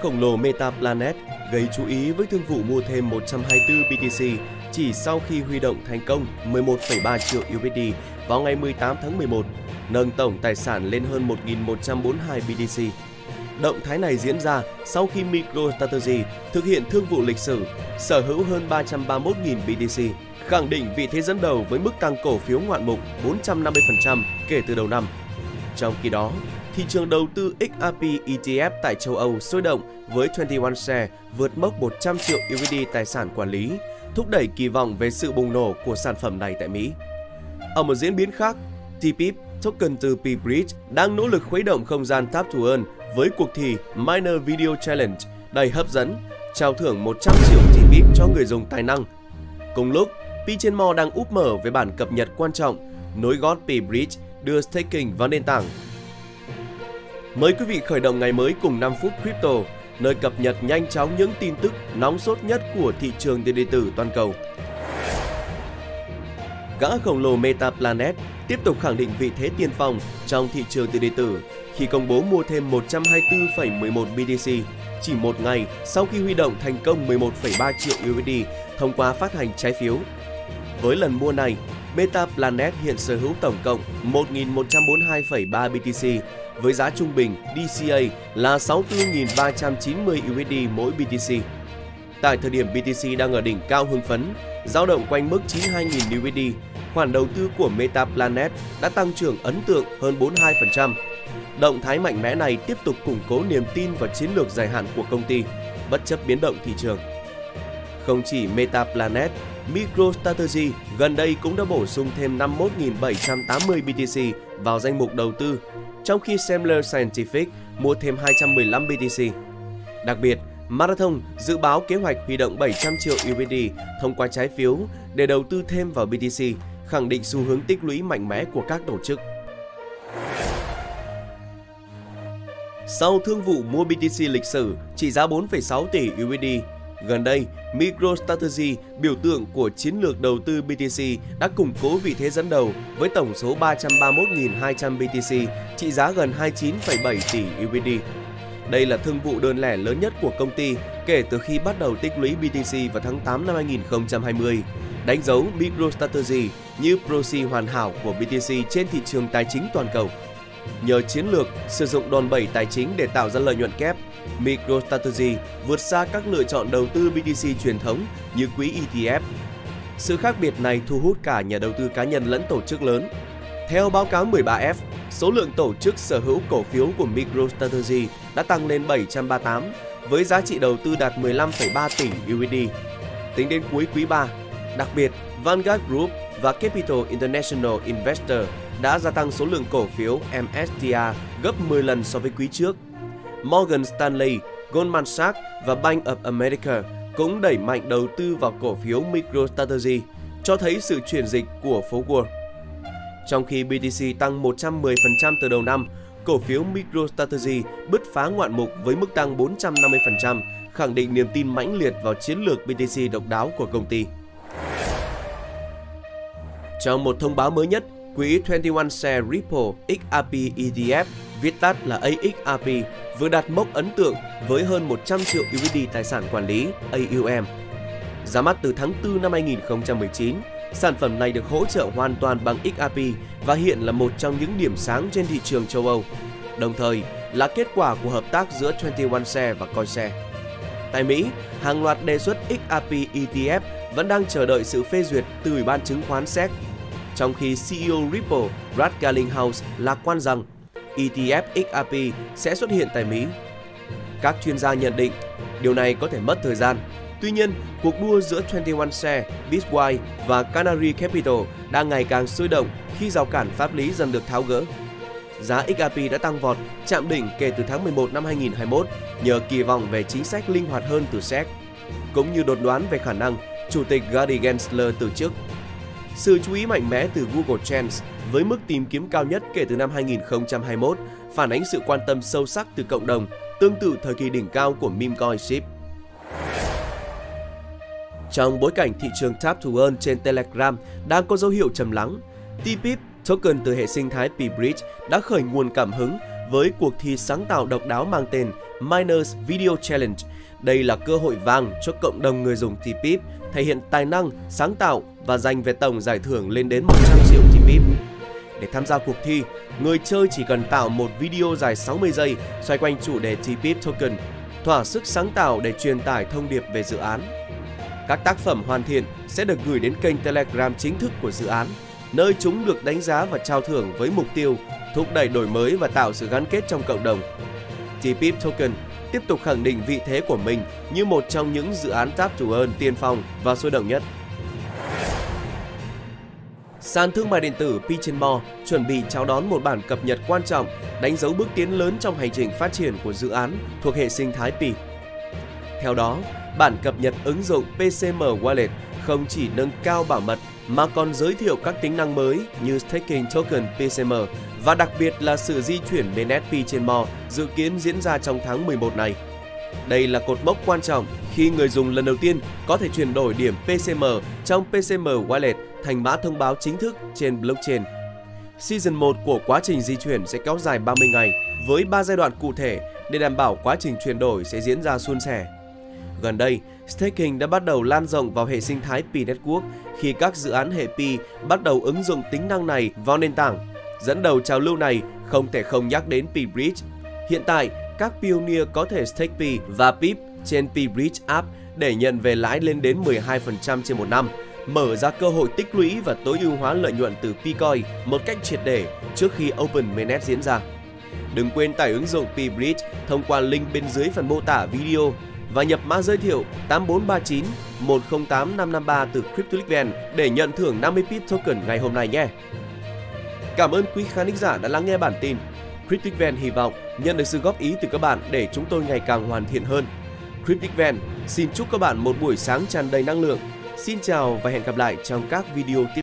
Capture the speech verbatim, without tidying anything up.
khổng lồ Metaplanet gây chú ý với thương vụ mua thêm một trăm hai mươi tư bê tê xê chỉ sau khi huy động thành công mười một phẩy ba triệu u ét đê vào ngày mười tám tháng mười một, nâng tổng tài sản lên hơn một nghìn một trăm bốn mươi hai bê tê xê. Động thái này diễn ra sau khi MicroStrategy thực hiện thương vụ lịch sử, sở hữu hơn ba trăm ba mươi mốt nghìn bê tê xê, khẳng định vị thế dẫn đầu với mức tăng cổ phiếu ngoạn mục bốn trăm năm mươi phần trăm kể từ đầu năm. Trong khi đó, thị trường đầu tư ích rờ pê e tê ép tại châu Âu sôi động với hai mươi mốt Share vượt mốc một trăm triệu u ét đê tài sản quản lý, thúc đẩy kỳ vọng về sự bùng nổ của sản phẩm này tại Mỹ. Ở một diễn biến khác, tê pê i pê, token từ P-Bridge, đang nỗ lực khuấy động không gian Tap to Earn với cuộc thi Miner Video Challenge đầy hấp dẫn, trao thưởng một trăm triệu tê pê i pê cho người dùng tài năng. Cùng lúc, Pitchenmore đang úp mở với bản cập nhật quan trọng, nối gót P-Bridge đưa staking vào nền tảng. Mời quý vị khởi động ngày mới cùng năm phút Crypto, nơi cập nhật nhanh chóng những tin tức nóng sốt nhất của thị trường tiền điện tử toàn cầu. Gã khổng lồ Metaplanet tiếp tục khẳng định vị thế tiên phong trong thị trường tiền điện tử khi công bố mua thêm một trăm hai mươi tư phẩy mười một bê tê xê chỉ một ngày sau khi huy động thành công mười một phẩy ba triệu u ét đê thông qua phát hành trái phiếu. Với lần mua này, Metaplanet hiện sở hữu tổng cộng một nghìn một trăm bốn mươi hai phẩy ba bê tê xê với giá trung bình đê xê a là sáu mươi tư nghìn ba trăm chín mươi u ét đê mỗi bê tê xê. Tại thời điểm bê tê xê đang ở đỉnh cao hưng phấn, dao động quanh mức chín mươi hai nghìn u ét đê, khoản đầu tư của Metaplanet đã tăng trưởng ấn tượng hơn bốn mươi hai phần trăm. Động thái mạnh mẽ này tiếp tục củng cố niềm tin vào chiến lược dài hạn của công ty, bất chấp biến động thị trường. Không chỉ Metaplanet, MicroStrategy gần đây cũng đã bổ sung thêm năm mươi mốt nghìn bảy trăm tám mươi bê tê xê vào danh mục đầu tư, trong khi Semler Scientific mua thêm hai trăm mười lăm bê tê xê. Đặc biệt, Marathon dự báo kế hoạch huy động bảy trăm triệu u ét đê thông qua trái phiếu để đầu tư thêm vào bê tê xê, khẳng định xu hướng tích lũy mạnh mẽ của các tổ chức. Sau thương vụ mua bê tê xê lịch sử trị giá bốn phẩy sáu tỷ u ét đê, gần đây, MicroStrategy, biểu tượng của chiến lược đầu tư bê tê xê, đã củng cố vị thế dẫn đầu với tổng số ba trăm ba mươi mốt nghìn hai trăm bê tê xê trị giá gần hai mươi chín phẩy bảy tỷ u ét đê. Đây là thương vụ đơn lẻ lớn nhất của công ty kể từ khi bắt đầu tích lũy bê tê xê vào tháng tám năm hai nghìn không trăm hai mươi, đánh dấu MicroStrategy như proxy hoàn hảo của bê tê xê trên thị trường tài chính toàn cầu. Nhờ chiến lược sử dụng đòn bẩy tài chính để tạo ra lợi nhuận kép, MicroStrategy vượt xa các lựa chọn đầu tư bê tê xê truyền thống như quỹ e tê ép. Sự khác biệt này thu hút cả nhà đầu tư cá nhân lẫn tổ chức lớn. Theo báo cáo mười ba F, số lượng tổ chức sở hữu cổ phiếu của MicroStrategy đã tăng lên bảy trăm ba mươi tám, với giá trị đầu tư đạt mười lăm phẩy ba tỷ u ét đê. Tính đến cuối quý ba, đặc biệt, Vanguard Group và Capital International Investor đã gia tăng số lượng cổ phiếu em ét tê rờ gấp mười lần so với quý trước. Morgan Stanley, Goldman Sachs và Bank of America cũng đẩy mạnh đầu tư vào cổ phiếu MicroStrategy, cho thấy sự chuyển dịch của phố Wall. Trong khi bê tê xê tăng một trăm mười phần trăm từ đầu năm, cổ phiếu MicroStrategy bứt phá ngoạn mục với mức tăng bốn trăm năm mươi phần trăm, khẳng định niềm tin mãnh liệt vào chiến lược bê tê xê độc đáo của công ty. Trong một thông báo mới nhất, quỹ hai mươi mốt Share Ripple ích rờ pê e tê ép, viết tắt là a ích rờ pê, vừa đạt mốc ấn tượng với hơn một trăm triệu u ét đê tài sản quản lý a u em. Ra mắt từ tháng tư năm hai nghìn không trăm mười chín, sản phẩm này được hỗ trợ hoàn toàn bằng ích rờ pê và hiện là một trong những điểm sáng trên thị trường châu Âu, đồng thời là kết quả của hợp tác giữa hai mươi mốt Share và CoinShare. Tại Mỹ, hàng loạt đề xuất ích rờ pê e tê ép vẫn đang chờ đợi sự phê duyệt từ Ủy ban chứng khoán ét e xê, trong khi xê e ô Ripple Brad Garlinghouse lạc quan rằng e tê ép ích rờ pê sẽ xuất hiện tại Mỹ. Các chuyên gia nhận định điều này có thể mất thời gian. Tuy nhiên, cuộc đua giữa hai mươi mốt Share, Bitwise và Canary Capital đang ngày càng sôi động khi rào cản pháp lý dần được tháo gỡ. Giá ích rờ pê đã tăng vọt, chạm đỉnh kể từ tháng mười một năm hai nghìn không trăm hai mươi mốt nhờ kỳ vọng về chính sách linh hoạt hơn từ ét e xê, cũng như đồn đoán về khả năng Chủ tịch Gary Gensler từ chức. Sự chú ý mạnh mẽ từ Google Trends với mức tìm kiếm cao nhất kể từ năm hai nghìn không trăm hai mươi mốt phản ánh sự quan tâm sâu sắc từ cộng đồng, tương tự thời kỳ đỉnh cao của meme coin Shib. Trong bối cảnh thị trường Tap to Earn trên Telegram đang có dấu hiệu trầm lắng, tê pê i pê, token từ hệ sinh thái P-Bridge, đã khởi nguồn cảm hứng với cuộc thi sáng tạo độc đáo mang tên Miners Video Challenge. Đây là cơ hội vàng cho cộng đồng người dùng Tpip thể hiện tài năng, sáng tạo và giành về tổng giải thưởng lên đến một trăm triệu Tpip. Để tham gia cuộc thi, người chơi chỉ cần tạo một video dài sáu mươi giây xoay quanh chủ đề Tpip Token, thỏa sức sáng tạo để truyền tải thông điệp về dự án. Các tác phẩm hoàn thiện sẽ được gửi đến kênh Telegram chính thức của dự án, nơi chúng được đánh giá và trao thưởng với mục tiêu thúc đẩy đổi mới và tạo sự gắn kết trong cộng đồng. Tpip Token tiếp tục khẳng định vị thế của mình như một trong những dự án tap to earn tiên phong và sôi động nhất. Sàn thương mại điện tử Pitch&More chuẩn bị chào đón một bản cập nhật quan trọng đánh dấu bước tiến lớn trong hành trình phát triển của dự án thuộc hệ sinh thái Pi. Theo đó, bản cập nhật ứng dụng pê xê em Wallet không chỉ nâng cao bảo mật mà còn giới thiệu các tính năng mới như Staking Token pê xê em và đặc biệt là sự di chuyển mainnet Pitch&More dự kiến diễn ra trong tháng mười một này. Đây là cột mốc quan trọng khi người dùng lần đầu tiên có thể chuyển đổi điểm pê xê em trong pê xê em Wallet thành mã thông báo chính thức trên blockchain. Season một của quá trình di chuyển sẽ kéo dài ba mươi ngày với ba giai đoạn cụ thể để đảm bảo quá trình chuyển đổi sẽ diễn ra suôn sẻ. Gần đây, staking đã bắt đầu lan rộng vào hệ sinh thái Pi Network khi các dự án hệ Pi bắt đầu ứng dụng tính năng này vào nền tảng. Dẫn đầu trào lưu này không thể không nhắc đến Pi Bridge. Hiện tại, các pioneer có thể stake Pi và pip trên Pi Bridge app để nhận về lãi lên đến mười hai phần trăm trên một năm, mở ra cơ hội tích lũy và tối ưu hóa lợi nhuận từ Picoin một cách triệt để trước khi Open Mainnet diễn ra. Đừng quên tải ứng dụng Pi Bridge thông qua link bên dưới phần mô tả video và nhập mã giới thiệu tám bốn ba chín một không tám năm năm ba từ CryptoLinkVen để nhận thưởng năm mươi pip token ngày hôm nay nhé. Cảm ơn quý khán thính giả đã lắng nghe bản tin. CryptoLinkVen hy vọng nhận được sự góp ý từ các bạn để chúng tôi ngày càng hoàn thiện hơn. CryptoLinkVen xin chúc các bạn một buổi sáng tràn đầy năng lượng. Xin chào và hẹn gặp lại trong các video tiếp theo.